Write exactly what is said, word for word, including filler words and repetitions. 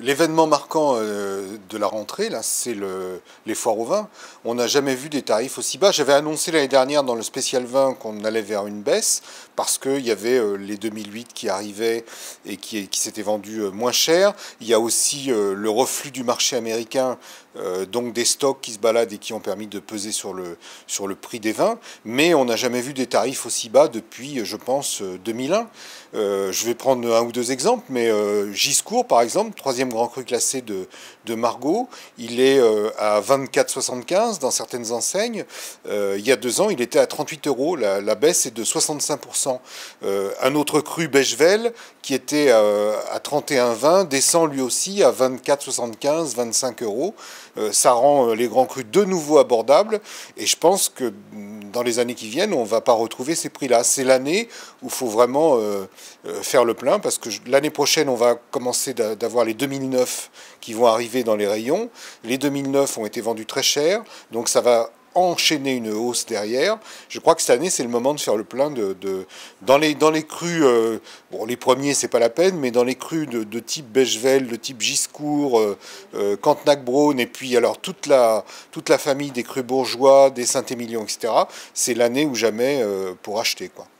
l'événement marquant euh, de la rentrée, là, c'est le, les foires au vin. On n'a jamais vu des tarifs aussi bas. J'avais annoncé l'année dernière dans le spécial vin qu'on allait vers une baisse parce qu'il y avait euh, les deux mille huit qui arrivaient et qui, qui s'étaient vendus euh, moins cher. Il y a aussi euh, le reflux du marché américain, euh, donc des stocks qui se baladent et qui ont permis de peser sur le, sur le prix des vins. Mais on n'a jamais vu des tarifs aussi bas depuis, je pense, deux mille un. Euh, je vais prendre un ou deux exemples, mais euh, Giscourt, par exemple, troisième grand cru classé de, de Margaux, il est euh, à vingt-quatre soixante-quinze dans certaines enseignes. Euh, il y a deux ans, il était à trente-huit euros. La, la baisse est de soixante-cinq pour cent. Euh, un autre cru, Bechevel, qui était euh, à trente et un vingt, descend lui aussi à vingt-quatre soixante-quinze, vingt-cinq euros. Euh, ça rend euh, les grands crus de nouveau abordables. Et je pense que dans les années qui viennent, on ne va pas retrouver ces prix-là. C'est l'année où il faut vraiment euh, euh, faire le plein, parce que l'année prochaine, on va commencer d'avoir les deux mille neuf qui vont arriver dans les rayons. Les deux mille neuf ont été vendus très cher, donc ça va enchaîner une hausse derrière. Je crois que cette année, c'est le moment de faire le plein de, de dans les dans les crus. Euh, bon, les premiers, c'est pas la peine, mais dans les crus de, de type Bechevel, de type Giscourt, euh, euh, Cantenac-Braun, et puis alors toute la toute la famille des crus bourgeois, des Saint-Émilion, et cetera. C'est l'année ou jamais euh, pour acheter, quoi.